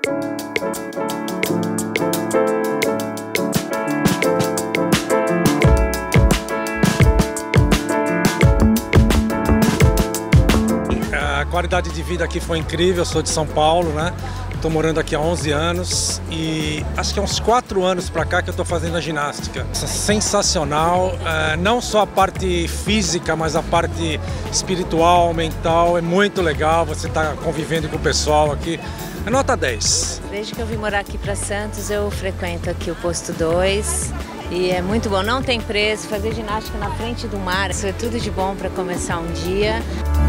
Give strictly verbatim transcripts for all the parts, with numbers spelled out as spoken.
A qualidade de vida aqui foi incrível. Eu sou de São Paulo, né? Estou morando aqui há onze anos e acho que é uns quatro anos para cá que eu estou fazendo a ginástica. Sensacional, é, não só a parte física, mas a parte espiritual, mental, é muito legal. Você está convivendo com o pessoal aqui, é nota dez. Desde que eu vim morar aqui para Santos, eu frequento aqui o Posto dois e é muito bom, não tem preço, fazer ginástica na frente do mar, isso é tudo de bom para começar um dia.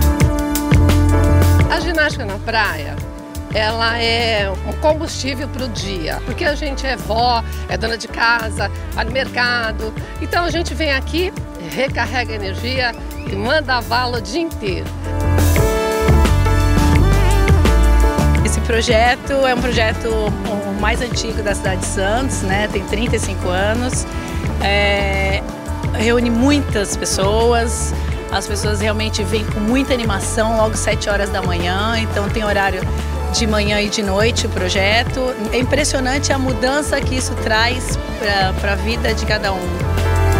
A ginástica na praia, ela é um combustível para o dia, porque a gente é vó, é dona de casa, vai no mercado, então a gente vem aqui, recarrega energia e manda a vala o dia inteiro. Esse projeto é um projeto o mais antigo da cidade de Santos, né? Tem trinta e cinco anos, é, reúne muitas pessoas. As pessoas realmente vêm com muita animação logo sete horas da manhã, então tem horário de manhã e de noite o projeto. É impressionante a mudança que isso traz para a vida de cada um.